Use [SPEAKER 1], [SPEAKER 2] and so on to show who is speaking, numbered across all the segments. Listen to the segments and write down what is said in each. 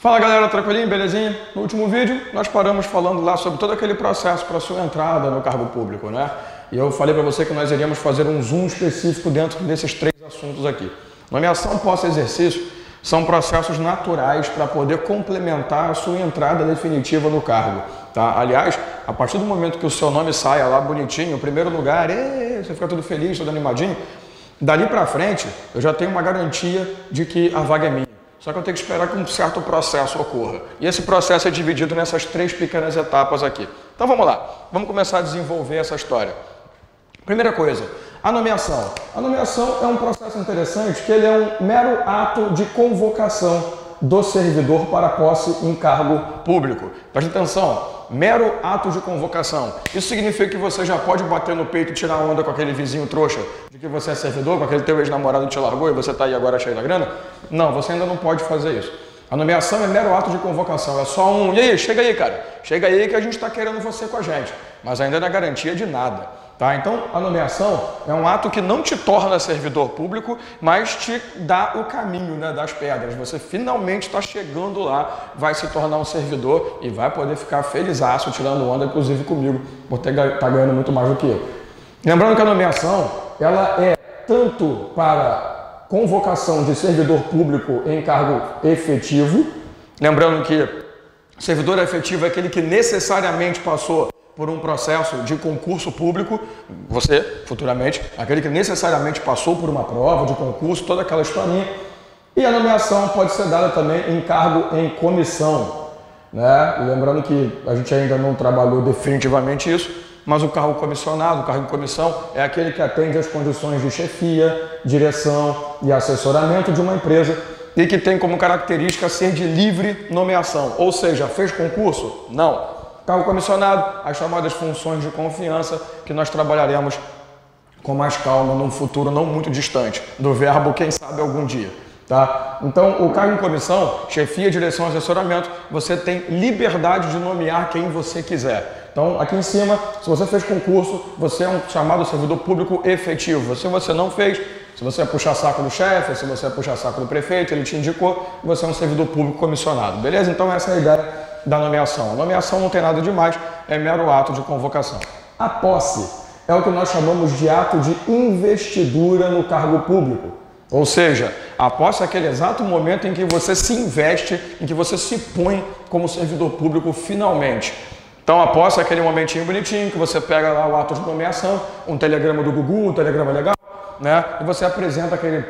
[SPEAKER 1] Fala galera, tranquilinho, belezinha? No último vídeo nós paramos falando lá sobre todo aquele processo para sua entrada no cargo público, né? E eu falei para você que nós iríamos fazer um zoom específico dentro desses três assuntos aqui. Nomeação pós-exercício são processos naturais para poder complementar a sua entrada definitiva no cargo, tá? Aliás, a partir do momento que o seu nome saia lá bonitinho, o primeiro lugar, você fica todo feliz, todo animadinho, dali para frente eu já tenho uma garantia de que a vaga é minha. Só que eu tenho que esperar que um certo processo ocorra. E esse processo é dividido nessas três pequenas etapas aqui. Então vamos lá, vamos começar a desenvolver essa história. Primeira coisa, a nomeação. A nomeação é um processo interessante que ele é um mero ato de convocação do servidor para posse em cargo público. Preste atenção, mero ato de convocação. Isso significa que você já pode bater no peito e tirar onda com aquele vizinho trouxa de que você é servidor, com aquele teu ex-namorado que te largou e você está aí agora cheio da grana? Não, você ainda não pode fazer isso. A nomeação é mero ato de convocação, é só um, e aí, chega aí cara, chega aí que a gente está querendo você com a gente, mas ainda não é garantia de nada. Tá? Então, a nomeação é um ato que não te torna servidor público, mas te dá o caminho, né, das pedras. Você finalmente está chegando lá, vai se tornar um servidor e vai poder ficar felizaço, tirando onda, inclusive comigo, por estar ganhando muito mais do que eu. Lembrando que a nomeação, ela é tanto para convocação de servidor público em cargo efetivo, lembrando que servidor efetivo é aquele que necessariamente passou por um processo de concurso público, você, futuramente, aquele que necessariamente passou por uma prova de concurso, toda aquela historinha. E a nomeação pode ser dada também em cargo em comissão, né? Lembrando que a gente ainda não trabalhou definitivamente isso, mas o cargo comissionado, o cargo em comissão, é aquele que atende às condições de chefia, direção e assessoramento de uma empresa e que tem como característica ser de livre nomeação, ou seja, fez concurso? Não. Cargo comissionado, as chamadas funções de confiança, que nós trabalharemos com mais calma num futuro não muito distante, do verbo quem sabe algum dia. Tá? Então, o cargo em comissão, chefia, direção, assessoramento, você tem liberdade de nomear quem você quiser. Então, aqui em cima, se você fez concurso, você é um chamado servidor público efetivo. Se você não fez, se você é puxar saco do chefe, se você é puxar saco do prefeito, ele te indicou, você é um servidor público comissionado. Beleza? Então, essa é a ideia da nomeação. A nomeação não tem nada demais, é mero ato de convocação. A posse é o que nós chamamos de ato de investidura no cargo público. Ou seja, a posse é aquele exato momento em que você se investe, em que você se põe como servidor público finalmente. Então a posse é aquele momentinho bonitinho que você pega lá o ato de nomeação, um telegrama do Gugu, um telegrama legal, né? E você apresenta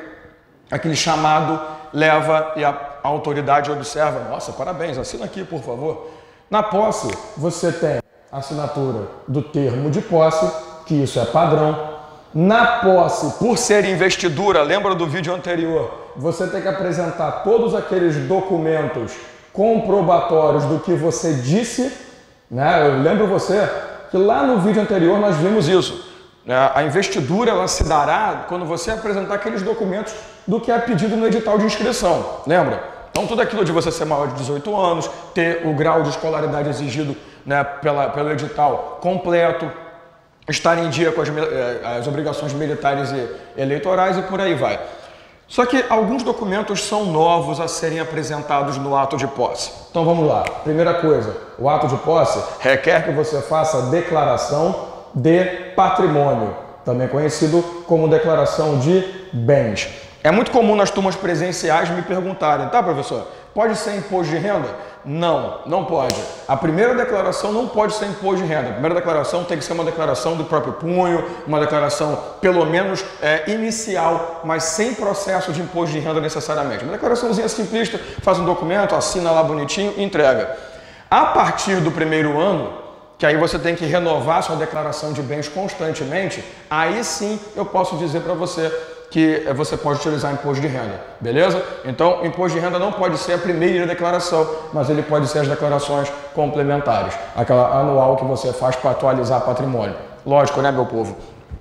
[SPEAKER 1] aquele chamado, leva e a autoridade observa, nossa, parabéns, assina aqui, por favor. Na posse, você tem a assinatura do termo de posse, que isso é padrão. Na posse, por ser investidura, lembra do vídeo anterior, você tem que apresentar todos aqueles documentos comprobatórios do que você disse, né? Eu lembro você que lá no vídeo anterior nós vimos isso. A investidura ela se dará quando você apresentar aqueles documentos do que é pedido no edital de inscrição, lembra? Então tudo aquilo de você ser maior de 18 anos, ter o grau de escolaridade exigido, né, pelo edital completo, estar em dia com as obrigações militares e eleitorais e por aí vai. Só que alguns documentos são novos a serem apresentados no ato de posse. Então vamos lá. Primeira coisa, o ato de posse requer que você faça declaração de patrimônio, também conhecido como declaração de bens. É muito comum nas turmas presenciais me perguntarem, tá professor, pode ser imposto de renda? Não, não pode. A primeira declaração não pode ser imposto de renda. A primeira declaração tem que ser uma declaração do próprio punho, uma declaração pelo menos inicial, mas sem processo de imposto de renda necessariamente. Uma declaraçãozinha simplista, faz um documento, assina lá bonitinho e entrega. A partir do primeiro ano, que aí você tem que renovar sua declaração de bens constantemente, aí sim eu posso dizer para você que você pode utilizar imposto de renda, beleza? Então, imposto de renda não pode ser a primeira declaração, mas ele pode ser as declarações complementares, aquela anual que você faz para atualizar patrimônio. Lógico, né, meu povo?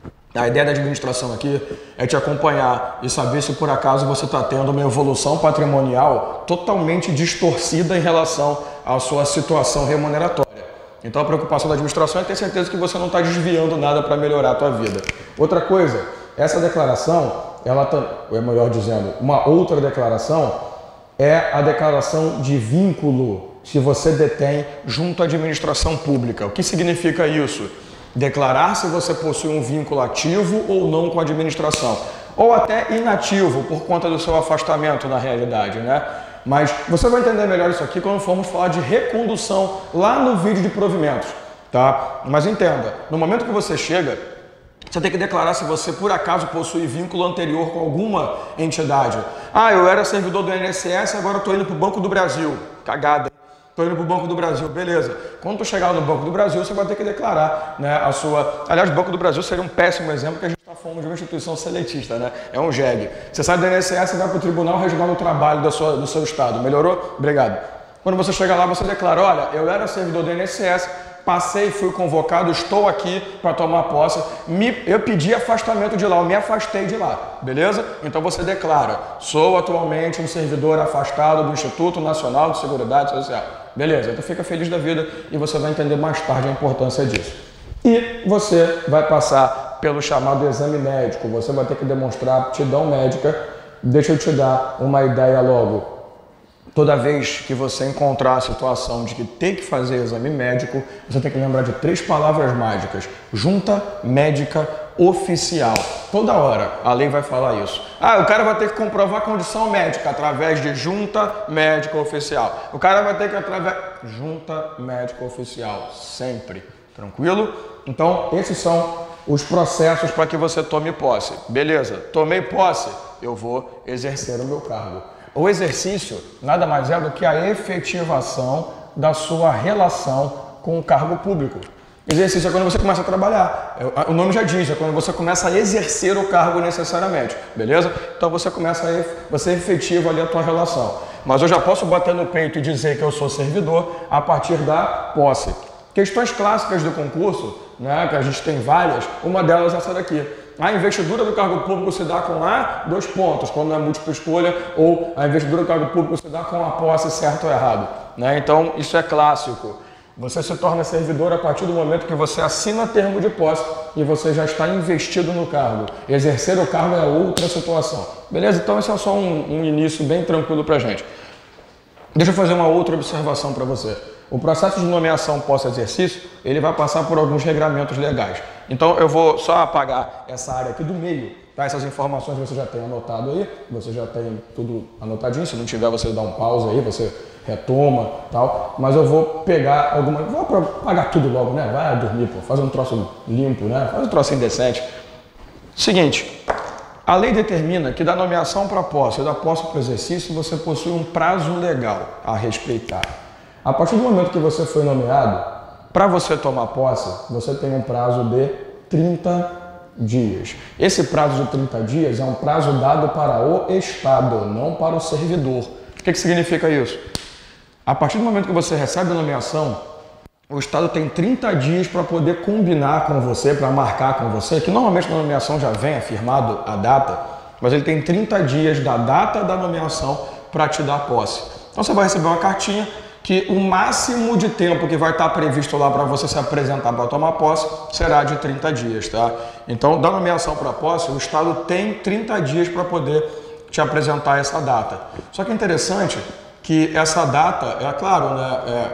[SPEAKER 1] A ideia da administração aqui é te acompanhar e saber se por acaso você está tendo uma evolução patrimonial totalmente distorcida em relação à sua situação remuneratória. Então a preocupação da administração é ter certeza que você não está desviando nada para melhorar a tua vida. Outra coisa, essa declaração, ela, é melhor dizendo, uma outra declaração, é a declaração de vínculo se você detém junto à administração pública. O que significa isso? Declarar se você possui um vínculo ativo ou não com a administração. Ou até inativo, por conta do seu afastamento na realidade, né? Mas você vai entender melhor isso aqui quando formos falar de recondução lá no vídeo de provimentos, tá? Mas entenda, no momento que você chega, você tem que declarar se você, por acaso, possui vínculo anterior com alguma entidade. Ah, eu era servidor do INSS, agora estou indo para o Banco do Brasil. Cagada. Estou indo para o Banco do Brasil, beleza. Quando tu chegar no Banco do Brasil, você vai ter que declarar, né, a sua... Aliás, o Banco do Brasil seria um péssimo exemplo, porque a gente está falando de uma instituição seletista, né? É um jegue. Você sai do INSS e vai para o Tribunal Regional do Trabalho do seu estado. Melhorou? Obrigado. Quando você chega lá, você declara, olha, eu era servidor do INSS, passei, fui convocado, estou aqui para tomar posse, eu pedi afastamento de lá, eu me afastei de lá, beleza? Então você declara, sou atualmente um servidor afastado do Instituto Nacional de Seguridade Social. Beleza, então fica feliz da vida e você vai entender mais tarde a importância disso. E você vai passar pelo chamado exame médico, você vai ter que demonstrar aptidão médica. Deixa eu te dar uma ideia logo. Toda vez que você encontrar a situação de que tem que fazer exame médico, você tem que lembrar de 3 palavras mágicas. Junta médica oficial. Toda hora a lei vai falar isso. Ah, o cara vai ter que comprovar a condição médica através de junta médica oficial. O cara vai ter que através... Junta médica oficial. Sempre. Tranquilo? Então, esses são os processos para que você tome posse. Beleza, tomei posse, eu vou exercer o meu cargo. O exercício nada mais é do que a efetivação da sua relação com o cargo público. Exercício é quando você começa a trabalhar. O nome já diz, é quando você começa a exercer o cargo necessariamente, beleza? Então você efetiva ali a tua relação. Mas eu já posso bater no peito e dizer que eu sou servidor a partir da posse. Questões clássicas do concurso, né, que a gente tem várias, uma delas é essa daqui. A investidura do cargo público se dá com A, 2 pontos, quando é múltipla escolha, ou a investidura do cargo público se dá com a posse, certo ou errado. Né? Então, isso é clássico. Você se torna servidor a partir do momento que você assina termo de posse e você já está investido no cargo. Exercer o cargo é outra situação. Beleza? Então, esse é só um início bem tranquilo para a gente. Deixa eu fazer uma outra observação para você. O processo de nomeação pós-exercício, ele vai passar por alguns regramentos legais. Então, eu vou só apagar essa área aqui do meio, tá? Essas informações você já tem anotado aí, você já tem tudo anotadinho. Se não tiver, você dá um pause aí, você retoma, tal. Mas eu vou pegar alguma... Vou apagar tudo logo, né? Vai dormir, pô. Faz um troço limpo, né? Faz um troço decente. Seguinte, a lei determina que da nomeação para posse e da posse para o exercício, você possui um prazo legal a respeitar. A partir do momento que você foi nomeado, para você tomar posse, você tem um prazo de 30 dias. Esse prazo de 30 dias é um prazo dado para o Estado, não para o servidor. O que significa isso? A partir do momento que você recebe a nomeação, o Estado tem 30 dias para poder combinar com você, para marcar com você, que normalmente na nomeação já vem afirmado a data, mas ele tem 30 dias da data da nomeação para te dar posse. Então você vai receber uma cartinha que o máximo de tempo que vai estar previsto lá para você se apresentar para tomar posse será de 30 dias, tá? Então, da nomeação para posse, o Estado tem 30 dias para poder te apresentar essa data. Só que é interessante que essa data, é claro, né,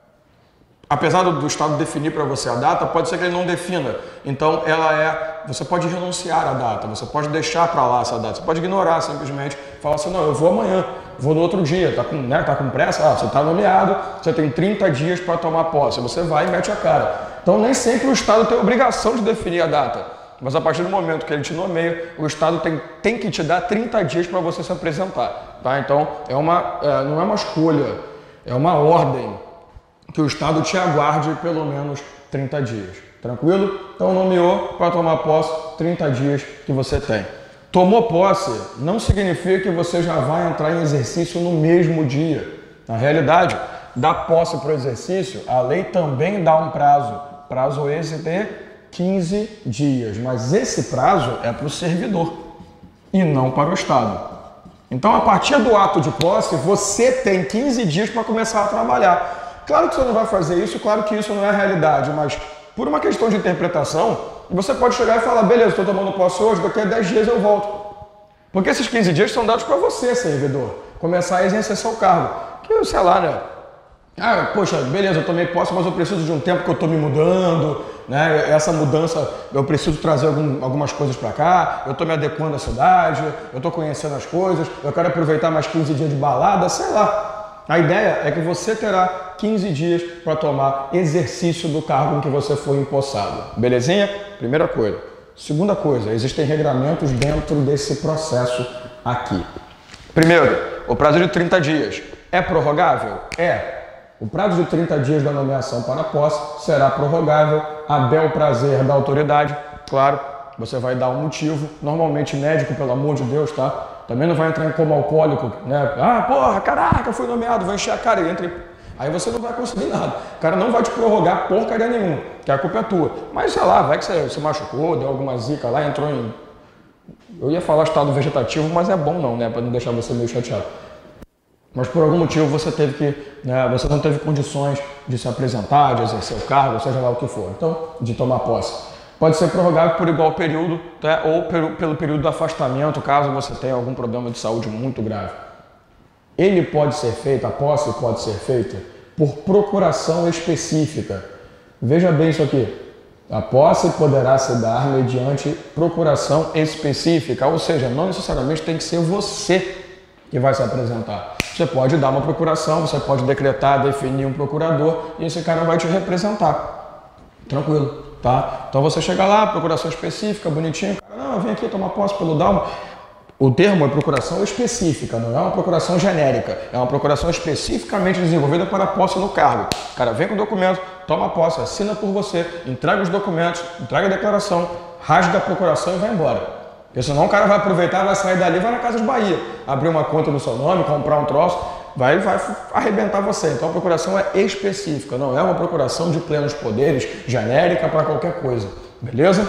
[SPEAKER 1] apesar do Estado definir para você a data, pode ser que ele não defina. Então, você pode renunciar à data, você pode deixar para lá essa data, você pode ignorar simplesmente, falar assim, não, eu vou amanhã, vou no outro dia, tá com pressa? Você está nomeado, você tem 30 dias para tomar posse, você vai e mete a cara. Então, nem sempre o Estado tem a obrigação de definir a data, mas a partir do momento que ele te nomeia, o Estado tem que te dar 30 dias para você se apresentar. Tá? Então, não é uma escolha, é uma ordem que o Estado te aguarde pelo menos 30 dias. Tranquilo? Então, nomeou para tomar posse, 30 dias que você tem. Tomou posse não significa que você já vai entrar em exercício no mesmo dia. Na realidade, da posse para o exercício, a lei também dá um prazo esse de 15 dias, mas esse prazo é para o servidor e não para o Estado. Então, a partir do ato de posse, você tem 15 dias para começar a trabalhar. Claro que você não vai fazer isso, claro que isso não é a realidade, mas por uma questão de interpretação, você pode chegar e falar, beleza, estou tomando posse hoje, daqui a 10 dias eu volto. Porque esses 15 dias são dados para você, servidor. começar a exercer seu cargo. Que, sei lá, né? Ah, poxa, beleza, eu tomei posse, mas eu preciso de um tempo que eu estou me mudando, né? Essa mudança, eu preciso trazer algumas coisas para cá, eu estou me adequando à cidade, eu estou conhecendo as coisas, eu quero aproveitar mais 15 dias de balada, sei lá. A ideia é que você terá 15 dias para tomar exercício do cargo em que você foi empossado. Belezinha? Primeira coisa. Segunda coisa, existem regramentos dentro desse processo aqui. Primeiro, o prazo de 30 dias. É prorrogável? É. O prazo de 30 dias da nomeação para a posse será prorrogável a bel prazer da autoridade. Claro, você vai dar um motivo, normalmente médico, pelo amor de Deus, tá? Também não vai entrar em coma alcoólico, né? Ah, porra, caraca, fui nomeado, vai encher a cara e entra. Aí você não vai conseguir nada. O cara não vai te prorrogar porcaria nenhuma, que a culpa é tua. Mas sei lá, vai que você se machucou, deu alguma zica lá, entrou em... Eu ia falar estado vegetativo, mas é bom não, né? Para não deixar você meio chateado. Mas por algum motivo você teve que, né, você não teve condições de se apresentar, de exercer o cargo, seja lá o que for. Então, de tomar posse. Pode ser prorrogável por igual período, tá? Ou pelo período do afastamento, caso você tenha algum problema de saúde muito grave. Ele pode ser feito, a posse pode ser feita por procuração específica. Veja bem isso aqui. A posse poderá se dar mediante procuração específica, ou seja, não necessariamente tem que ser você que vai se apresentar. Você pode dar uma procuração, você pode decretar, definir um procurador e esse cara vai te representar. Tranquilo, tá? Então você chega lá, procuração específica, bonitinho, cara, não, vem aqui tomar posse pelo Dalmo. O termo é procuração específica, não é uma procuração genérica, é uma procuração especificamente desenvolvida para posse no cargo. O cara vem com o documento, toma posse, assina por você, entrega os documentos, entrega a declaração, rasga a procuração e vai embora. Porque senão o cara vai aproveitar, vai sair dali, vai na Casa de Bahia, abrir uma conta no seu nome, comprar um troço, vai arrebentar você. Então a procuração é específica, não é uma procuração de plenos poderes, genérica para qualquer coisa. Beleza?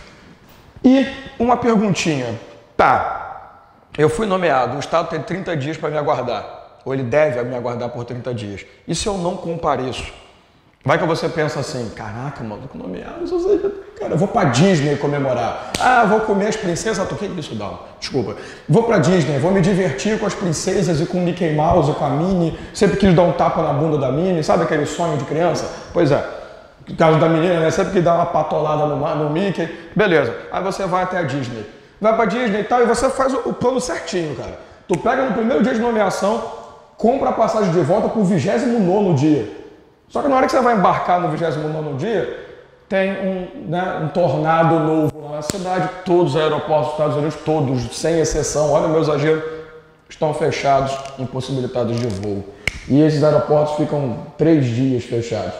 [SPEAKER 1] E uma perguntinha. Tá, eu fui nomeado, o Estado tem 30 dias para me aguardar, ou ele deve me aguardar por 30 dias. E se eu não compareço? Vai que você pensa assim, caraca, maluco, nomeado, cara, eu vou pra Disney comemorar. Ah, vou comer as princesas, o que isso dá? Desculpa. Vou pra Disney, vou me divertir com as princesas e com o Mickey Mouse, com a Minnie, sempre quis dar um tapa na bunda da Minnie, sabe aquele sonho de criança? Pois é, no caso da menina, né, sempre que dá uma patolada no Mickey, beleza. Aí você vai até a Disney. Vai pra Disney e tal, e você faz o plano certinho, cara. Tu pega no primeiro dia de nomeação, compra a passagem de volta pro 29º dia. Só que na hora que você vai embarcar no 29º dia, tem um tornado novo lá na cidade, todos os aeroportos dos Estados Unidos, todos, sem exceção, olha o meu exagero, estão fechados, impossibilitados de voo. E esses aeroportos ficam 3 dias fechados.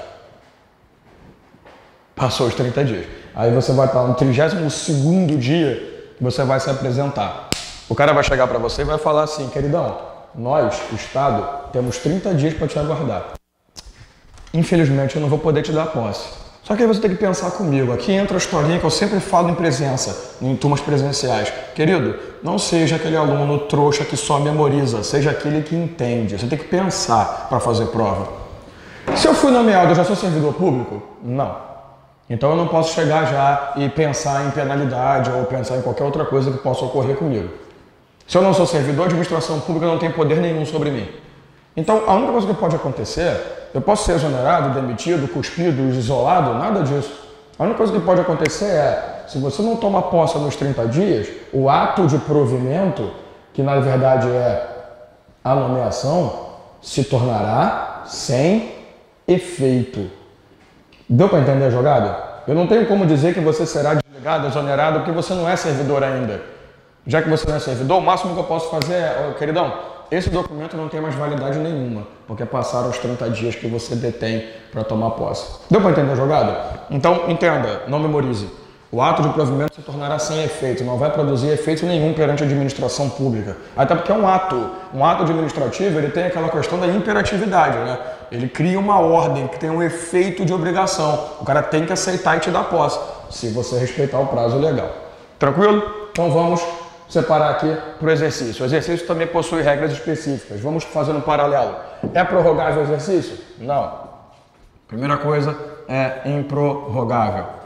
[SPEAKER 1] Passou os 30 dias. Aí você vai estar no 32º dia que você vai se apresentar. O cara vai chegar para você e vai falar assim, queridão, nós, o Estado, temos 30 dias para te aguardar. Infelizmente, eu não vou poder te dar posse. Só que aí você tem que pensar comigo. Aqui entra a historinha que eu sempre falo em presença, em turmas presenciais. Querido, não seja aquele aluno trouxa que só memoriza, seja aquele que entende. Você tem que pensar para fazer prova. Se eu fui nomeado, eu já sou servidor público? Não. Então eu não posso chegar já e pensar em penalidade ou pensar em qualquer outra coisa que possa ocorrer comigo. Se eu não sou servidor, a administração pública não tem poder nenhum sobre mim. Então, a única coisa que pode acontecer, eu posso ser exonerado, demitido, cuspido, isolado, nada disso. A única coisa que pode acontecer é, se você não toma posse nos 30 dias, o ato de provimento, que na verdade é a nomeação, se tornará sem efeito. Deu para entender a jogada? Eu não tenho como dizer que você será desligado, exonerado, porque você não é servidor ainda. Já que você não é servidor, o máximo que eu posso fazer é, queridão, esse documento não tem mais validade nenhuma, porque passaram os 30 dias que você detém para tomar posse. Deu para entender a jogada? Então, entenda, não memorize. O ato de provimento se tornará sem efeito, não vai produzir efeito nenhum perante a administração pública. Até porque é um ato administrativo, ele tem aquela questão da imperatividade, né? Ele cria uma ordem que tem um efeito de obrigação. O cara tem que aceitar e te dar posse, se você respeitar o prazo legal. Tranquilo? Então vamos separar aqui para o exercício. O exercício também possui regras específicas. Vamos fazer um paralelo. É prorrogável o exercício? Não. Primeira coisa é improrrogável.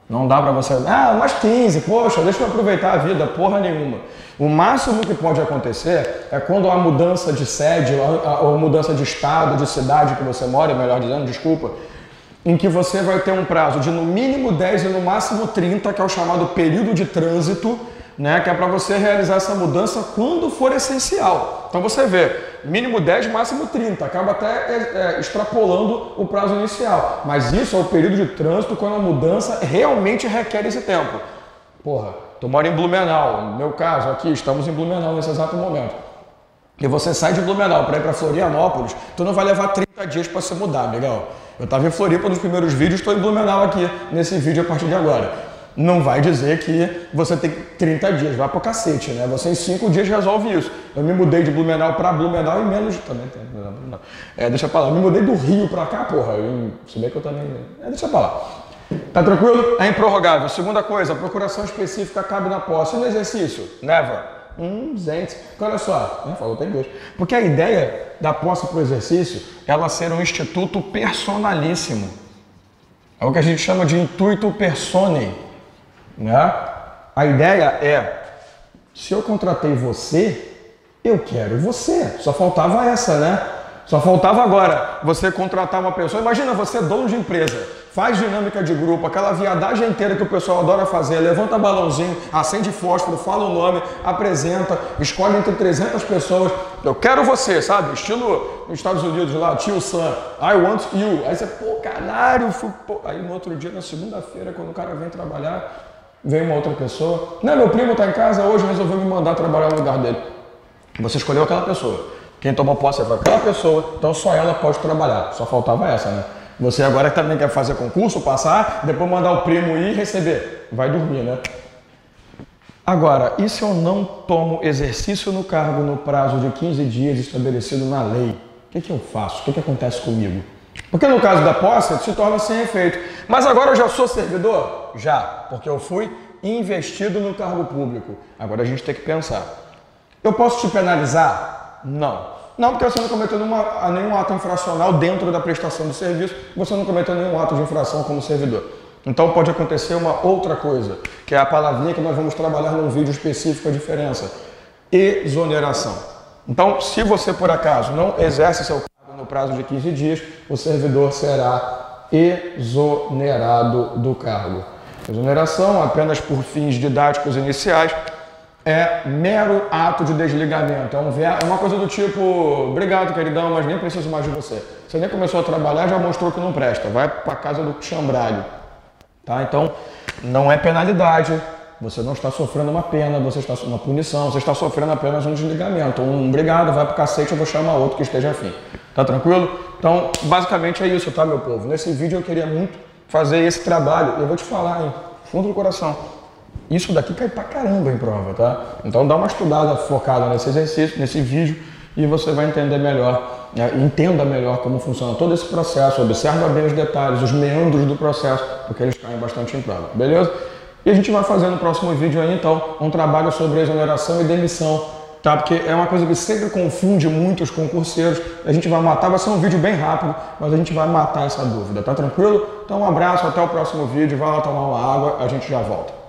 [SPEAKER 1] Não dá para você, mais 15, poxa, deixa eu aproveitar a vida, porra nenhuma. O máximo que pode acontecer é quando há mudança de sede ou mudança de estado, de cidade que você mora, melhor dizendo, desculpa, em que você vai ter um prazo de no mínimo 10 e no máximo 30, que é o chamado período de trânsito, né, que é para você realizar essa mudança quando for essencial. Então você vê, mínimo 10, máximo 30, acaba até extrapolando o prazo inicial. Mas isso é o período de trânsito quando a mudança realmente requer esse tempo. Porra, tu mora em Blumenau, no meu caso aqui, estamos em Blumenau nesse exato momento. E você sai de Blumenau para ir para Florianópolis, tu não vai levar 30 dias para se mudar, legal? Eu estava em Floripa nos primeiros vídeos, estou em Blumenau aqui nesse vídeo a partir de agora. Não vai dizer que você tem 30 dias, vai pro cacete, né? Você em 5 dias resolve isso. Eu me mudei de Blumenau para Blumenau em menos... Também tem Blumenau. Deixa pra lá. Eu me mudei do Rio para cá, porra. Se bem que eu também... deixa pra lá. Tá tranquilo? É improrrogável. Segunda coisa, a procuração específica cabe na posse. E no exercício? Never. Gente. Olha só. Falou, tem dois. Porque a ideia da posse pro exercício, ela ser um instituto personalíssimo. É o que a gente chama de intuito personae. Né? A ideia é, se eu contratei você, eu quero você. Só faltava essa, né? Só faltava agora você contratar uma pessoa. Imagina você, dono de empresa, faz dinâmica de grupo, aquela viadagem inteira que o pessoal adora fazer, levanta balãozinho, acende fósforo, fala o nome, apresenta, escolhe entre 300 pessoas. Eu quero você, sabe? Estilo nos Estados Unidos lá, tio Sam, I want you. Aí você, pô, caralho. Aí no outro dia, na segunda-feira, quando o cara vem trabalhar, vem uma outra pessoa. Não, meu primo está em casa hoje, resolveu me mandar trabalhar no lugar dele. Você escolheu aquela pessoa. Quem tomou posse foi aquela pessoa, então só ela pode trabalhar. Só faltava essa, né? Você agora também quer fazer concurso, passar, depois mandar o primo ir e receber. Vai dormir, né? Agora, e se eu não tomo exercício no cargo no prazo de 15 dias estabelecido na lei? O que eu faço? O que acontece comigo? Porque no caso da posse, se torna sem efeito. Mas agora eu já sou servidor? Já, porque eu fui investido no cargo público. Agora a gente tem que pensar. Eu posso te penalizar? Não. Não, porque você não cometeu nenhum ato infracional dentro da prestação do serviço, você não cometeu nenhum ato de infração como servidor. Então pode acontecer uma outra coisa, que é a palavrinha que nós vamos trabalhar num vídeo específico, a diferença. Exoneração. Então, se você por acaso não exerce seu cargo no prazo de 15 dias, o servidor será exonerado do cargo. Exoneração, apenas por fins didáticos iniciais, é mero ato de desligamento. É uma coisa do tipo, obrigado, queridão, mas nem preciso mais de você. Você nem começou a trabalhar, já mostrou que não presta. Vai para casa do chambralho. Tá? Então, não é penalidade. Você não está sofrendo uma pena, você está uma punição, você está sofrendo apenas um desligamento. Obrigado, vai pro cacete, eu vou chamar outro que esteja afim. Tá tranquilo? Então, basicamente é isso, tá, meu povo? Nesse vídeo eu queria muito fazer esse trabalho. Eu vou te falar, hein? Fundo do coração. Isso daqui cai pra caramba em prova, tá? Então dá uma estudada focada nesse exercício, nesse vídeo, e você vai entender melhor, entenda melhor como funciona todo esse processo, observa bem os detalhes, os meandros do processo, porque eles caem bastante em prova, beleza? E a gente vai fazer no próximo vídeo aí, então, um trabalho sobre exoneração e demissão, tá? Porque é uma coisa que sempre confunde muito os concurseiros. A gente vai matar, vai ser um vídeo bem rápido, mas a gente vai matar essa dúvida, tá tranquilo? Então um abraço, até o próximo vídeo, vai lá tomar uma água, a gente já volta.